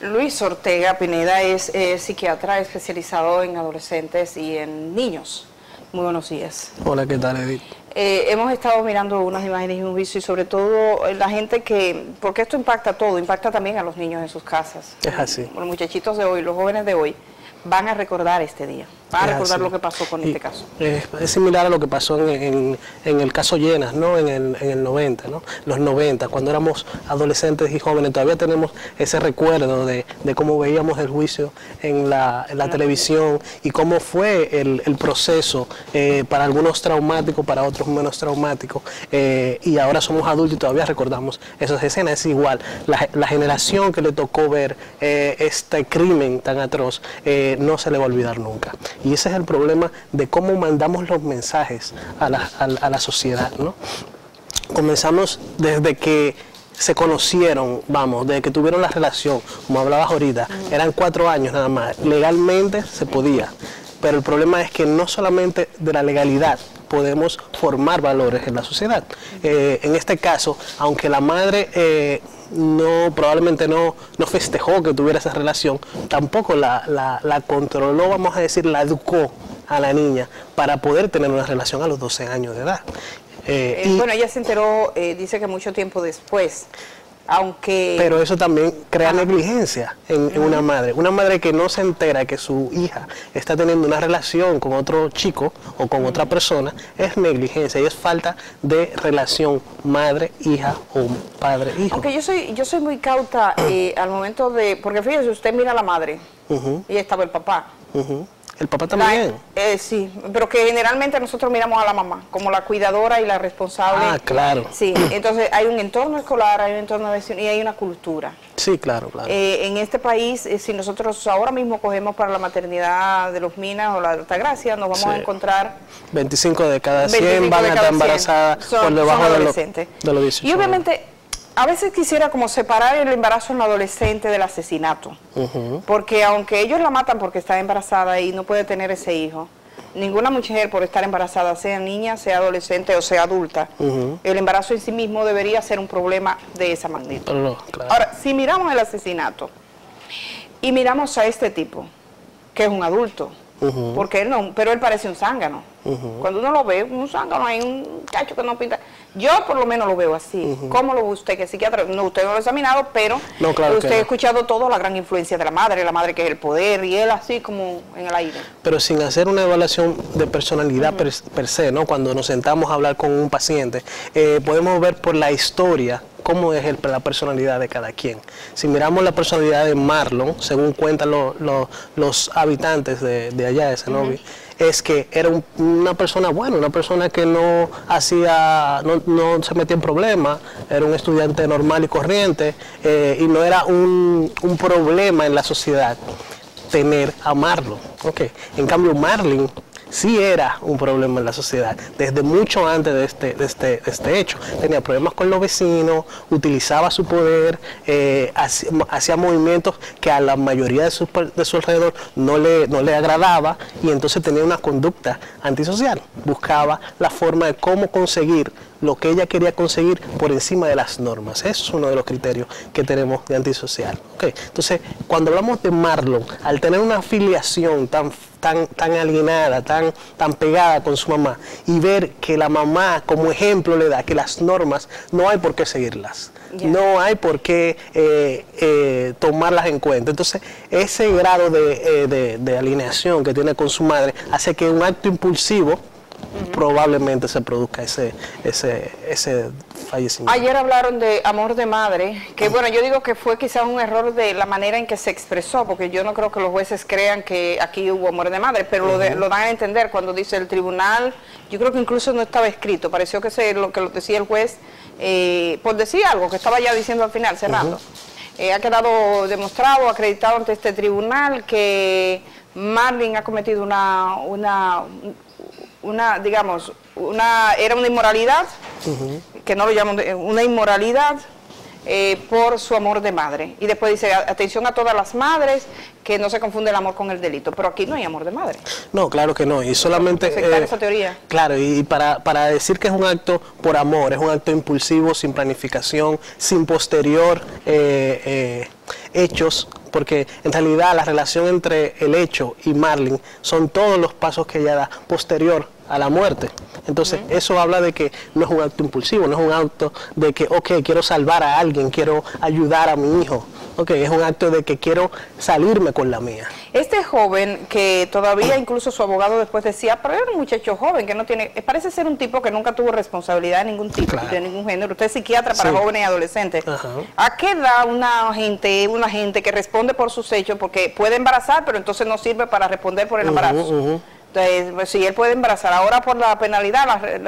Luis Ortega Pineda es psiquiatra especializado en adolescentes y en niños. Muy buenos días. Hola, ¿qué tal, Edith? Hemos estado mirando unas imágenes y un juicio y sobre todo la gente porque esto impacta todo, impacta también a los niños en sus casas. Es así. Los muchachitos de hoy, los jóvenes de hoy, van a recordar este día, van a recordar lo que pasó con este caso. Es similar a lo que pasó en el caso Llenas, ¿no? En el 90, ¿no? Los 90, cuando éramos adolescentes y jóvenes, todavía tenemos ese recuerdo de cómo veíamos el juicio en la televisión y cómo fue el proceso, para algunos traumático, para otros menos traumático, y ahora somos adultos y todavía recordamos esas escenas. Es igual, la generación que le tocó ver este crimen tan atroz, no se le va a olvidar nunca. Y ese es el problema de cómo mandamos los mensajes a la sociedad, ¿no? Comenzamos desde que se conocieron, desde que tuvieron la relación, como hablabas ahorita, eran 4 años nada más, legalmente se podía, pero el problema es que no solamente de la legalidad podemos formar valores en la sociedad. En este caso, aunque la madre probablemente no festejó que tuviera esa relación, tampoco la controló, vamos a decir, la educó a la niña para poder tener una relación a los 12 años de edad. Bueno, ella se enteró, dice que mucho tiempo después, aunque... Pero eso también crea negligencia en una madre que no se entera que su hija está teniendo una relación con otro chico o con otra persona, es negligencia y es falta de relación madre-hija o padre-hijo. Aunque yo soy muy cauta al momento porque fíjese, usted mira a la madre y estaba el papá. El papá también. Sí, pero que generalmente nosotros miramos a la mamá como la cuidadora y la responsable. Ah, claro. Sí, entonces hay un entorno escolar, hay un entorno vecino y hay una cultura. Sí, claro. En este país, si nosotros ahora mismo cogemos para la maternidad de los Minas o la de Altagracia, nos vamos a encontrar... 25 de cada 100 van a estar embarazadas por debajo de los 18. Y obviamente... A veces quisiera como separar el embarazo en adolescente del asesinato, porque aunque ellos la matan porque está embarazada y no puede tener ese hijo, ninguna mujer por estar embarazada, sea niña, sea adolescente o sea adulta, el embarazo en sí mismo debería ser un problema de esa magnitud. Claro. Ahora, si miramos el asesinato y miramos a este tipo, que es un adulto, porque él no, pero él parece un zángano. Cuando uno lo ve, un zángano, hay un muchacho que no pinta. Yo por lo menos lo veo así. ¿Cómo lo ve usted, que es psiquiatra? No, usted no lo ha examinado, pero usted ha escuchado todo, la gran influencia de la madre que es el poder, y él así como en el aire. Pero sin hacer una evaluación de personalidad per se, ¿no? Cuando nos sentamos a hablar con un paciente, podemos ver por la historia cómo es la personalidad de cada quien. Si miramos la personalidad de Marlon, según cuentan los habitantes de allá, de Cenoví, es que era una persona buena, una persona que no se metía en problemas, era un estudiante normal y corriente, y no era un problema en la sociedad tener a Marlon. En cambio, Marlene sí era un problema en la sociedad, desde mucho antes de este hecho. Tenía problemas con los vecinos, utilizaba su poder, hacía movimientos que a la mayoría de su alrededor no le agradaba, y entonces tenía una conducta antisocial. Buscaba la forma de cómo conseguir lo que ella quería conseguir por encima de las normas. Eso es uno de los criterios que tenemos de antisocial. Entonces, cuando hablamos de Marlon, al tener una afiliación tan alienada, tan pegada con su mamá, y ver que la mamá como ejemplo le da que las normas no hay por qué seguirlas, no hay por qué tomarlas en cuenta. Entonces, ese grado de alineación que tiene con su madre hace que un acto impulsivo probablemente se produzca ese fallecimiento. Ayer hablaron de amor de madre, que bueno, yo digo que fue quizás un error de la manera en que se expresó, porque yo no creo que los jueces crean que aquí hubo amor de madre, pero lo dan a entender cuando dice el tribunal. Yo creo que incluso no estaba escrito, pareció que lo decía el juez, por decir algo que estaba ya diciendo al final, cerrando. Ha quedado demostrado, acreditado ante este tribunal que Marlene ha cometido era una inmoralidad, que no lo llaman una inmoralidad, por su amor de madre. Y después dice, atención a todas las madres, que no se confunde el amor con el delito. Pero aquí no hay amor de madre. No, claro que no. Y solamente... aceptar esa teoría. Claro, y para decir que es un acto por amor, es un acto impulsivo, sin planificación, sin posterior hechos, porque en realidad la relación entre el hecho y Marlene son todos los pasos que ella da posterior a la muerte. Entonces, eso habla de que no es un acto impulsivo, no es un acto de que, ok, quiero salvar a alguien, quiero ayudar a mi hijo. Ok, es un acto de que quiero salirme con la mía. Este joven, que todavía incluso su abogado después decía, pero era un muchacho joven que no tiene, parece ser un tipo que nunca tuvo responsabilidad de ningún tipo, de ningún género. Usted es psiquiatra para jóvenes y adolescentes. ¿A qué edad una gente que responde por sus hechos, porque puede embarazar, pero entonces no sirve para responder por el embarazo? Entonces, pues, si él puede embarazar, ahora por la penalidad,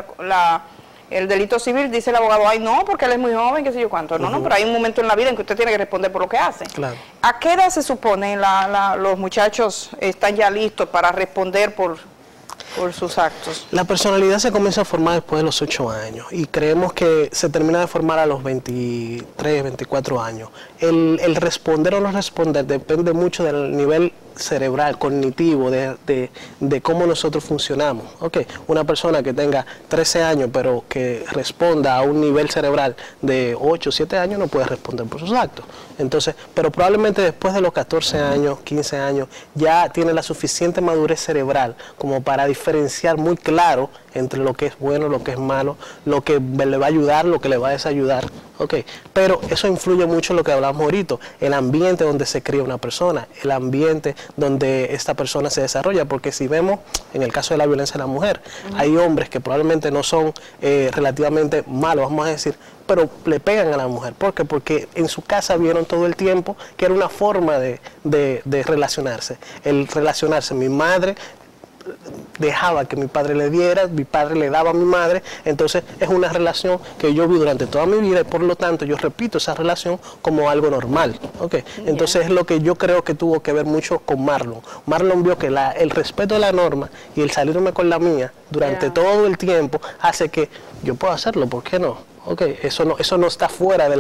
el delito civil, dice el abogado, ay no, porque él es muy joven, qué sé yo cuánto. No, pero hay un momento en la vida en que usted tiene que responder por lo que hace. Claro. ¿A qué edad se supone los muchachos están ya listos para responder por sus actos? La personalidad se comienza a formar después de los 8 años y creemos que se termina de formar a los 23, 24 años. El responder o no responder depende mucho del nivel cerebral, cognitivo, de cómo nosotros funcionamos. Okay. Una persona que tenga 13 años pero que responda a un nivel cerebral de 8, 7 años no puede responder por sus actos. Entonces, pero probablemente después de los 14 años, 15 años, ya tiene la suficiente madurez cerebral como para diferenciar muy claro entre lo que es bueno, lo que es malo, lo que le va a ayudar, lo que le va a desayudar. Okay. Pero eso influye mucho en lo que hablamos ahorita, el ambiente donde se cría una persona, el ambiente donde esta persona se desarrolla, porque si vemos en el caso de la violencia de la mujer, hay hombres que probablemente no son relativamente malos, vamos a decir, pero le pegan a la mujer. ¿Por qué? Porque en su casa vieron todo el tiempo que era una forma de relacionarse. El relacionarse, mi madre dejaba que mi padre le diera, mi padre le daba a mi madre, entonces es una relación que yo vi durante toda mi vida y por lo tanto yo repito esa relación como algo normal. Okay. Entonces es lo que yo creo que tuvo que ver mucho con Marlon. Marlon vio que el respeto de la norma y el salirme con la mía durante todo el tiempo hace que yo pueda hacerlo, ¿por qué no? Okay. Eso no está fuera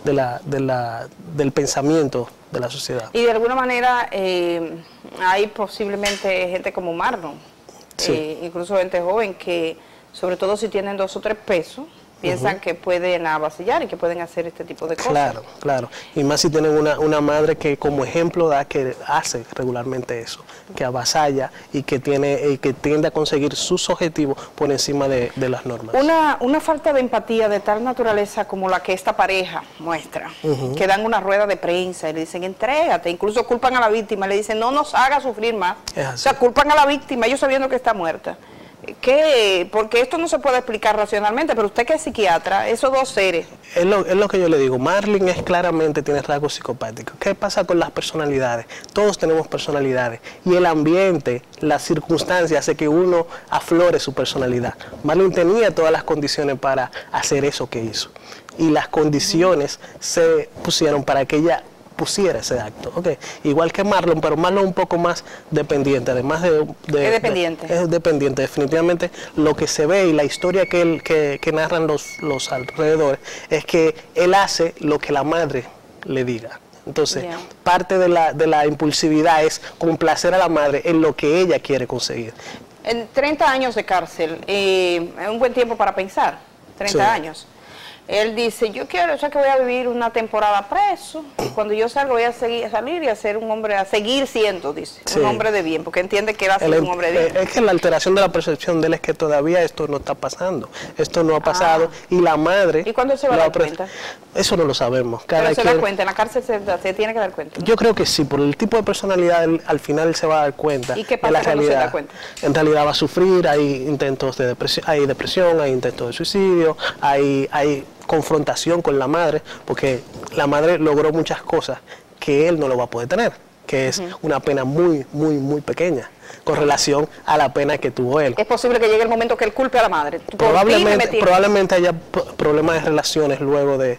del pensamiento de la sociedad. Y de alguna manera hay posiblemente gente como Marlon, incluso gente joven que, sobre todo si tienen 2 o 3 pesos, piensan que pueden avasallar y que pueden hacer este tipo de cosas. Claro, claro. Y más si tienen una madre que como ejemplo da que hace regularmente eso, que avasalla y que tiende a conseguir sus objetivos por encima de las normas. Una falta de empatía de tal naturaleza como la que esta pareja muestra, que dan una rueda de prensa y le dicen, entrégate, incluso culpan a la víctima, le dicen, no nos haga sufrir más. O sea, culpan a la víctima, ellos sabiendo que está muerta. Porque esto no se puede explicar racionalmente, pero usted que es psiquiatra, esos dos seres. Es lo que yo le digo, Marlene tiene rasgos psicopáticos. ¿Qué pasa con las personalidades? Todos tenemos personalidades y el ambiente, las circunstancias hace que uno aflore su personalidad. Marlene tenía todas las condiciones para hacer eso que hizo y las condiciones se pusieron para que ella pusiera ese acto. Okay. Igual que Marlon, pero Marlon un poco más dependiente, además es dependiente. Es dependiente, definitivamente lo que se ve y la historia que narran los alrededores es que él hace lo que la madre le diga. Entonces, parte de la impulsividad es complacer a la madre en lo que ella quiere conseguir. En 30 años de cárcel, es un buen tiempo para pensar, 30 años. Él dice, yo que voy a vivir una temporada preso, y cuando yo salga voy a salir y a ser un hombre, a seguir siendo, dice, un hombre de bien, porque entiende que él va a ser un hombre de bien. Es que la alteración de la percepción de él es que todavía esto no está pasando, esto no ha pasado, y la madre... ¿Y cuándo se va a dar cuenta? Eso no lo sabemos. Pero se da cuenta, en la cárcel se tiene que dar cuenta, ¿no? Yo creo que sí, por el tipo de personalidad al final él se va a dar cuenta. ¿Y qué pasa cuando se da cuenta? En realidad va a sufrir, hay intentos de depresión, hay intentos de suicidio, hay confrontación con la madre, porque la madre logró muchas cosas que él no lo va a poder tener, que es una pena muy, muy, muy pequeña con relación a la pena que tuvo él. Es posible que llegue el momento que él culpe a la madre. Probablemente haya problemas de relaciones luego de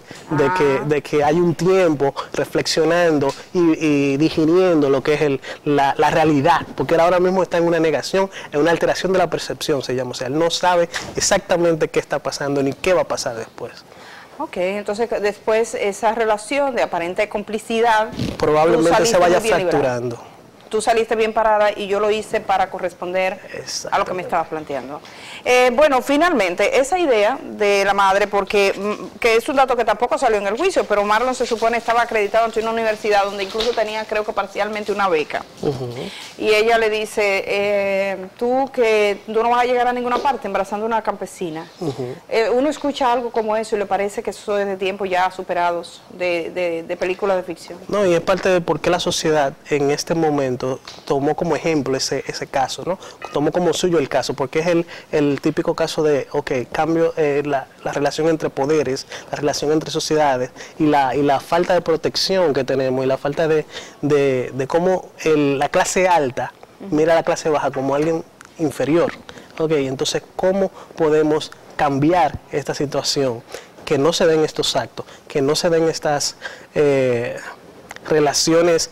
que hay un tiempo reflexionando y digiriendo lo que es la realidad, porque él ahora mismo está en una negación, en una alteración de la percepción, se llama. O sea, él no sabe exactamente qué está pasando ni qué va a pasar después. Ok, entonces después esa relación de aparente complicidad probablemente se vaya fracturando. Tú saliste bien parada y yo lo hice para corresponder a lo que me estabas planteando. Bueno, finalmente, esa idea de la madre, porque que es un dato que tampoco salió en el juicio, pero Marlon se supone estaba acreditado en una universidad donde incluso tenía, creo que parcialmente, una beca. Y ella le dice, tú no vas a llegar a ninguna parte embarazando a una campesina. Uno escucha algo como eso y le parece que eso es de tiempos ya superados de películas de ficción. No, y es parte de por qué la sociedad en este momento tomó como ejemplo ese caso, ¿no? Tomó como suyo el caso, porque es el típico caso de, cambio la relación entre poderes, la relación entre sociedades y la falta de protección que tenemos y la falta de cómo la clase alta mira a la clase baja como alguien inferior. Entonces, ¿cómo podemos cambiar esta situación? Que no se den estos actos, que no se den estas relaciones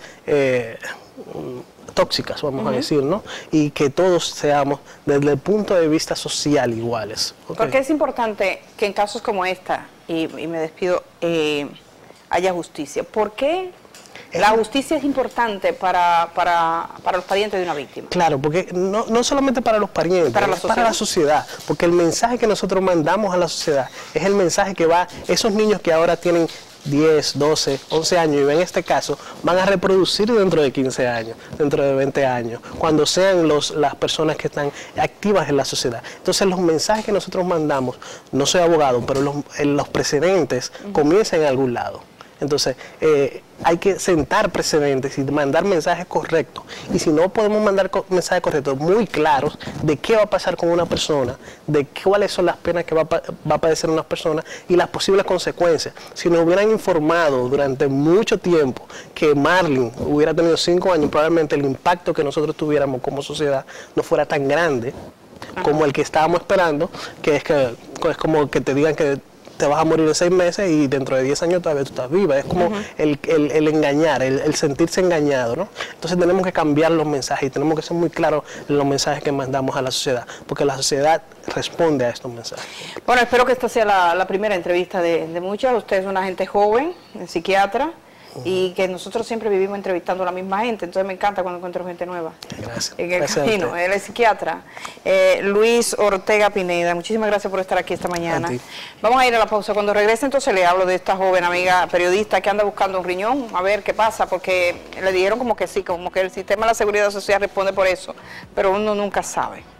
tóxicas, vamos a decir, ¿no? Y que todos seamos, desde el punto de vista social, iguales. Porque es importante que en casos como esta, y me despido, haya justicia. ¿Por qué la justicia es importante para los parientes de una víctima? Claro, porque no solamente para los parientes, para la sociedad, porque el mensaje que nosotros mandamos a la sociedad es el mensaje que va, esos niños que ahora tienen 10, 12, 11 años y ven este caso, van a reproducir dentro de 15 años, dentro de 20 años, cuando sean las personas que están activas en la sociedad. Entonces los mensajes que nosotros mandamos, no soy abogado, pero los precedentes comienzan en algún lado. Entonces, hay que sentar precedentes y mandar mensajes correctos. Y si no podemos mandar mensajes correctos muy claros de qué va a pasar con una persona, de cuáles son las penas que va a padecer una persona y las posibles consecuencias. Si nos hubieran informado durante mucho tiempo que Marlon hubiera tenido 5 años, probablemente el impacto que nosotros tuviéramos como sociedad no fuera tan grande como el que estábamos esperando, que es como que te digan que te vas a morir en 6 meses y dentro de 10 años todavía tú estás viva. Es como el engañar, el sentirse engañado, ¿no? Entonces tenemos que cambiar los mensajes y tenemos que ser muy claros en los mensajes que mandamos a la sociedad, porque la sociedad responde a estos mensajes. Bueno, espero que esta sea la primera entrevista de muchas. Usted es una gente joven, psiquiatra, y que nosotros siempre vivimos entrevistando a la misma gente, entonces me encanta cuando encuentro gente nueva. Gracias. En el camino. Él es psiquiatra, Luis Ortega Pineda. Muchísimas gracias por estar aquí esta mañana. Vamos a ir a la pausa. Cuando regrese entonces le hablo de esta joven amiga periodista que anda buscando un riñón, a ver qué pasa, porque le dijeron como que sí, como que el sistema de la seguridad social responde por eso, pero uno nunca sabe.